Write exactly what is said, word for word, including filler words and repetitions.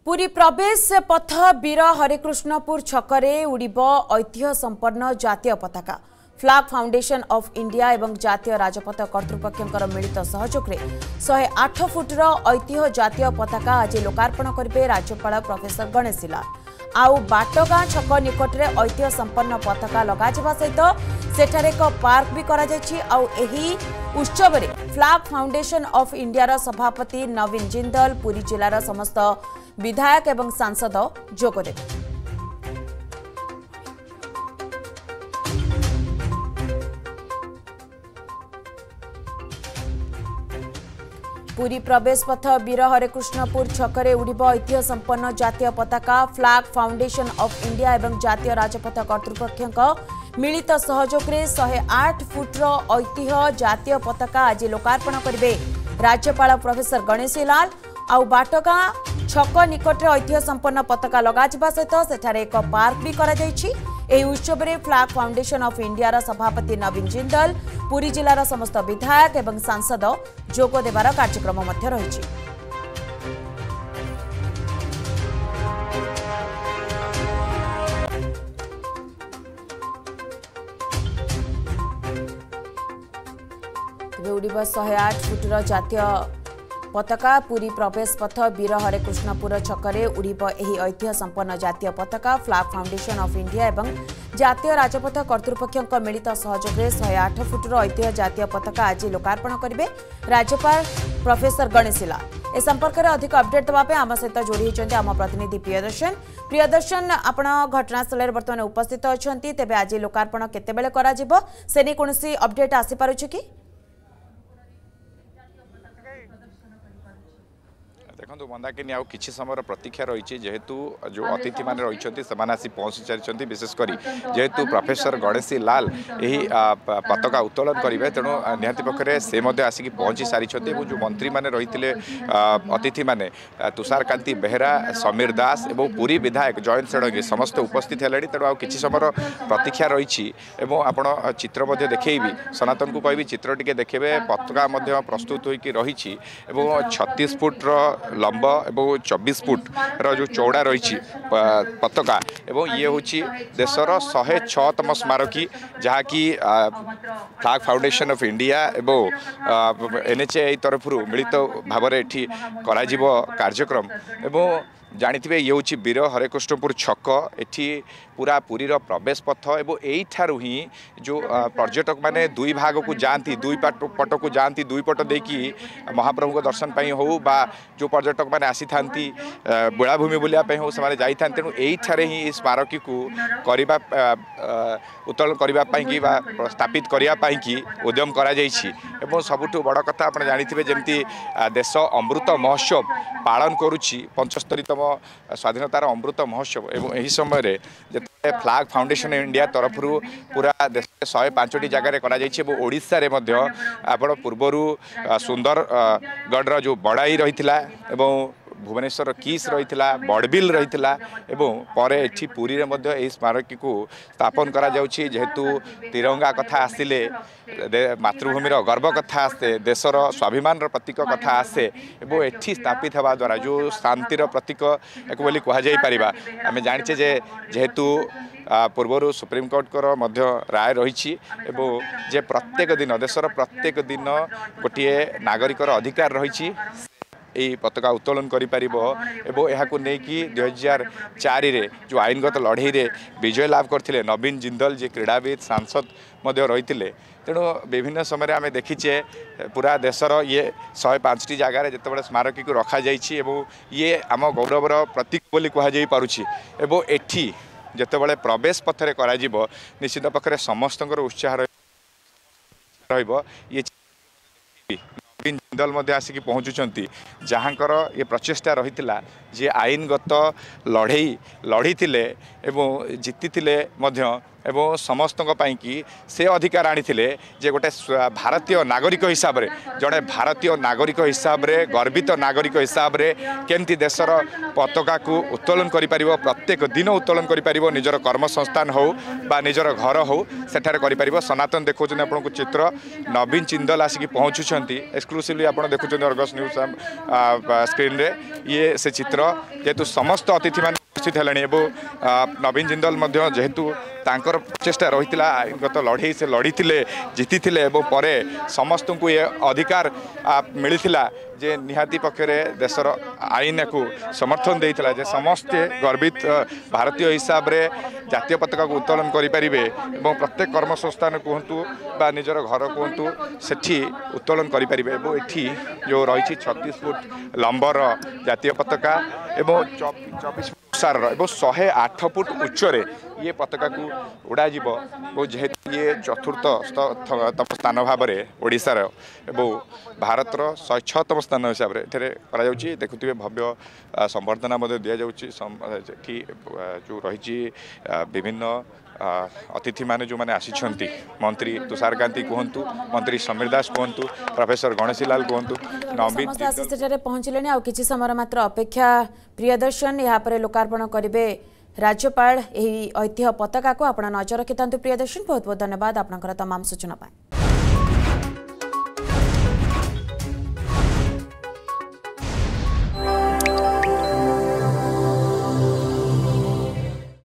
पुरी प्रवेश पथ वीर हरिकृष्णपुर छकरे उड़िब ऐतिह्य संपन्न जातीय पताका। फ्लैग फाउंडेशन ऑफ इंडिया एवं जातीय राजपथ कर्तृपक्षर मिलित सहयोग में सौ आठ फुटर ऐतिह्य जातीय पताका आज लोकार्पण करेंगे राज्यपाल प्रोफेसर गणेशी लाल। आउ बाटगाँ छक निकट में ऐतिह्य संपन्न पताका लगाଯିबा सहित सेठारे एक पार्क भी करा जायछि। आउ एही उत्सव में फ्लैग फाउंडेशन ऑफ इंडिया सभापति नवीन जिंदल, पुरी जिलार समस्त विधायक एवं सांसद जोगदेवे। पुरी प्रवेश पथ वीर हरिकृष्णपुर छकरे उड़िब ऐतिह्य संपन्न जातीय पताका। फ्लैग फाउंडेशन ऑफ इंडिया एवं जातीय राजपथ कर्तृपक्ष मिलित सहयोग में सौ आठ फुटर ऐतिह्य जातीय पताका आज लोकार्पण करेंगे राज्यपाल प्रोफेसर गणेशी लाल। आउ बाटगाँ छक निकट में ऐतिह्य संपन्न पताका लगाଯିबा सहित सेठारे एक पार्क भी करा जायछि। एही उत्सव में फ्लैग फाउंडेशन ऑफ इंडिया सभापति नवीन जिंदल, पुरी जिलार समस्त विधायक एवं सांसद जोग देवार कार्यक्रम मध्य रहिछि। उड़िब शहे आठ फुटर जातीय पताका। पुरी प्रवेश पथ वीर हरिकृष्णपुर छकरे उड़िब एही ऐतिह्य संपन्न जातीय पताका। फ्लैग फाउंडेशन ऑफ इंडिया एवं जातीय राजपथ कर्तृपक्ष मिलित सहयोग में शहे आठ फुटर ऐतिह्य जातीय पताका आज लोकार्पण करेंगे राज्यपाल प्रोफेसर गणेशी लाल। ए संपर्क में अधिक अपडेट देवाई आम सहित जोड़ी होती आम प्रतिनिधि प्रियदर्शन। प्रियदर्शन, आपण घटनास्थल बर्तमान उपस्थित अच्छा, तेज आज लोकार्पण केतेबेले करा जिवो से नहीं कौन अपडेट आसी पारुछि कि? देखो मंदाकिनी आउ किछि समय प्रतीक्षा रही जेहेतु जो अतिथि मैंने रही से आसी पहुँची सारी विशेषकर जेहेतु प्रोफेसर गणेशी लाल यही पताका उत्तोलन करेंगे तेणु निहाती पक्षे से आसिक पहुँची सारी जो मंत्री मैंने रही अतिथि मैंने तुषार कांति बेहरा, समीर दास और पुरी विधायक जयंत षडंगी समस्त उपस्थित है। तेणु आ कि समय प्रतीक्षा रही आप चित्र देखी सनातन को कहबी चित्र टी देखे पताका प्रस्तुत होकर रही छत्तीस फुट्र लंब एवं चौबीस फुट रो चौड़ा रही पताका एवं ये हूँ देशर शहे छतम स्मारकी जहाँकि फ्लैग फाउंडेशन ऑफ इंडिया एवं एनएचए तरफ मिलित भाव में ये कार्यक्रम एवं जानी ये हूँ वीर हरिकृष्णपुर छक एठी पूरा पुरीर प्रवेश पथ एवं यहीठार ही जो पर्यटक माने दुई भाग को जाती दुई पट को जाती दुई पट देकी महाप्रभु को दर्शन पाई हो बा जो पर्यटक माने आसी थांती बेलाभूमि बुलिया हो से जाई थांती तेणु यहीठार ही स्मारकी को करबा उत्तोलन करने की बा स्थापित करने की उद्यम करा जाइछि। एवं सबुठु बड़ कथा आप जानी जमती देश अमृत महोत्सव पालन करुच्ची पंचस्तरीतम स्वाधीनतार अमृत महोत्सव एवं यही समय फ्लैग फाउंडेशन इंडिया तरफ पूरा देश शहे पांचटी जगार ओडिशा रे मध्य आपण पूर्वर सुंदरगढ़ जो बड़ाई रही भुवनेश्वर किस रही बड़बिल रही पर एठी पुरी रे मध्य एही स्मारकी को स्थापन करा जाउछि। जेहेतु तिरंगा कथा आसिले मातृभूमिर गर्व कथा आसे देशर स्वाभिमान प्रतीक कथा आसे एवं एठी स्थापित हवा द्वारा जो शांतिर प्रतीक एक बोली कह जाई परिबा। आमे जानिछे जे जेहेतु पूर्वर सुप्रीमकोर्ट मध्य राय रही जे प्रत्येक दिन देशर प्रत्येक दिन गोटे नागरिकर अधिकार रही यही पताका उत्तोलन करें। दुई हजार चार जो आईनगत लड़ई रे विजय लाभ करते नवीन जिंदल जी क्रीड़ाविद सांसद रही तेणु विभिन्न समय आम देखीचे पूरा देशर ये शहे पांचटी जगार जिते स्मारकी को रखा जाइए ये आम गौरवर प्रतीक बोली कहुई पारुछि। एवं एठी जितेबाला प्रवेश पथरे करा जीवो निश्चित पक्षे समस्त उत्साह रहिबो। ये नवीन जिंदल मध्य आसिक पहुँचुंट जहाँकर ये प्रचेषा रही जे आईनगत लड़ई लड़ी एवं जीति एवं समस्त कि से अधिकार आनी जे गोटे भारतीय नागरिक हिसाब से जड़े भारतीय नागरिक हिसाब से गर्वित नागरिक हिसाब से केमती देशर पताका को उत्तोलन कर प्रत्येक दिन उत्तोलन कर निजर कर्म संस्थान हो बा निजर घर हो सेठारे कर सनातन देखो आपको चित्र नवीन जिंदल आसिक पहुँचुंट एक्सक्लूसिवली एक्चुअली आप देखुं अर्गस न्यूज स्क्रीन रे ये से चित्र जेहेतु समस्त अतिथि मान उपस्थित है नवीन जिंदल जेहेतु तांकर प्रचेषा रही आईनगत लड़े से लड़ी जीति पर समस्त को ये अधिकार मिलता जे निहाती पक्षरे देशर आईन को समर्थन देता जे समस्ते गर्वित भारतीय हिसाब रे जातीय पताका को उत्तोलन करें और प्रत्येक कर्मसंस्थान कहतु बा निजर घर कहतु सेठी उत्तोलन करें एठी जो रही छत्तीस फुट लंबर जातीय पताका एवं चौबीस फुट सार और शहे आठ फुट उच्चरे ये पताका को उड़ा जेहेतु ये चतुर्थ तम स्थान भाव में ओडिशार एवं भारतर शहे छतम स्थान हिसाब से देखुए भव्य संबर्धना दि जाऊँगी जो रही विभिन्न अतिथि माने जो माने आसी मंत्री तुषारकांति कहतु मंत्री समीर दास कहतु प्रोफेसर गणेशी लाल कहतु नवीन आसी पहुँचले आ कि समय मात्र अपेक्षा प्रियदर्शन यहाँ लोकार्पण करेंगे राज्यपाल यही ऐतिह्य पताका को आप नजर रखि प्रियदर्शन बहुत बहुत धन्यवाद आपनकर तमाम सूचना पाए।